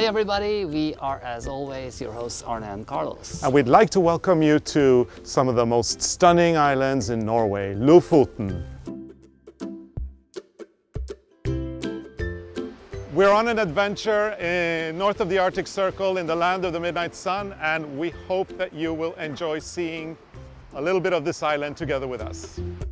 Hi everybody, we are as always your hosts Arne and Carlos. And we'd like to welcome you to some of the most stunning islands in Norway, Lofoten. We're on an adventure north of the Arctic Circle in the land of the midnight sun, and we hope that you will enjoy seeing a little bit of this island together with us.